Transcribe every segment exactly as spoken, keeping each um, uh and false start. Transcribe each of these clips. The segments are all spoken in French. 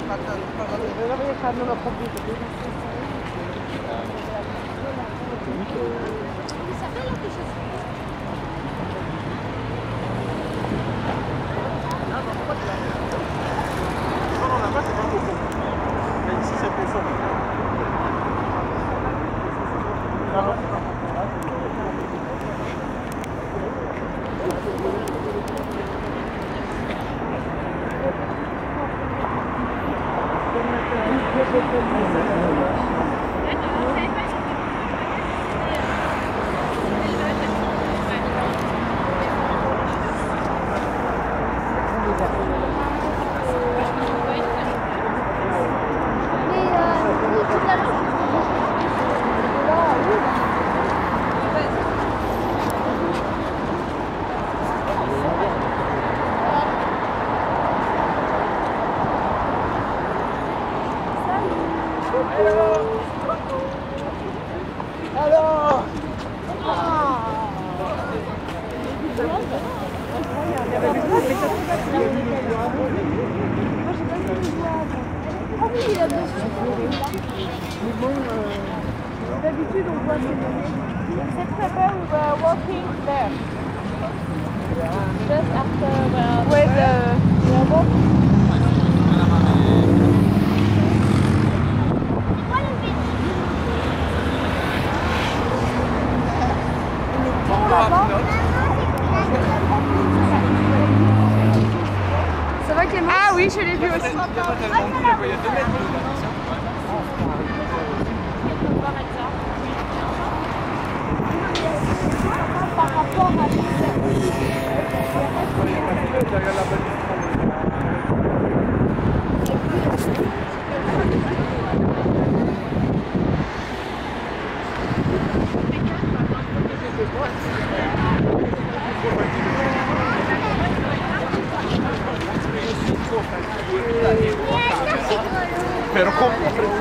Alors d'habitude on voit ces September we were walking there. Just after the with the ça va Clément? Ah oui, je l'ai vu aussi. Par rapport à Pero ¿cómo?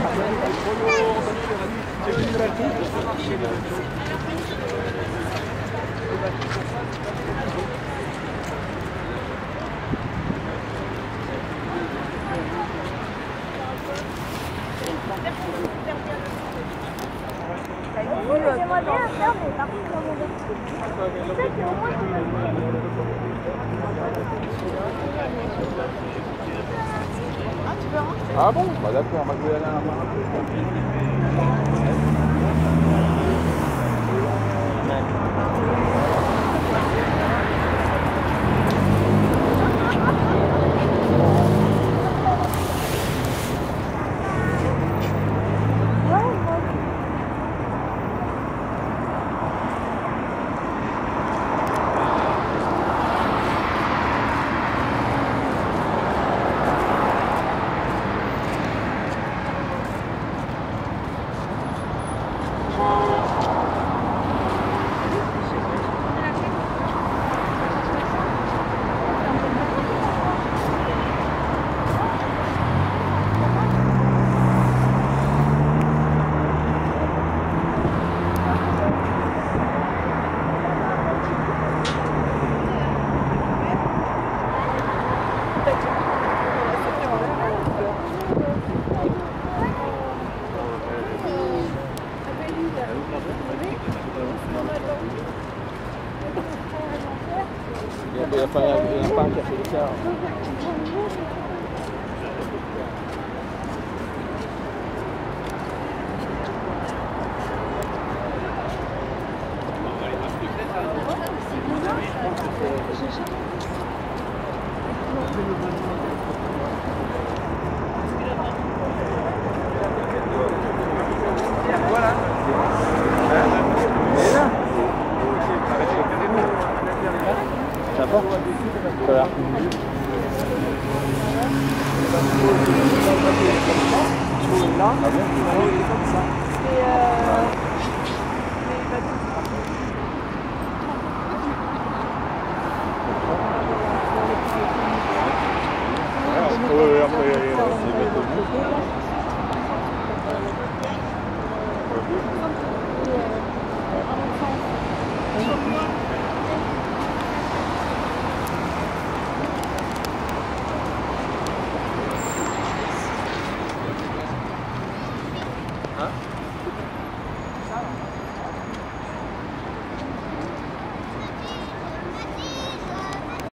J'aimerais bien faire, mais par contre, dans mon dos. Ah, tu veux rentrer? Ah bon? Bah d'accord, moi je vais aller à la main. Il n'y a pas un café de cœur. Voilà. Ça va? Voilà. Là, ah bon? comme ça. Et euh... Oui, oui, après, c'est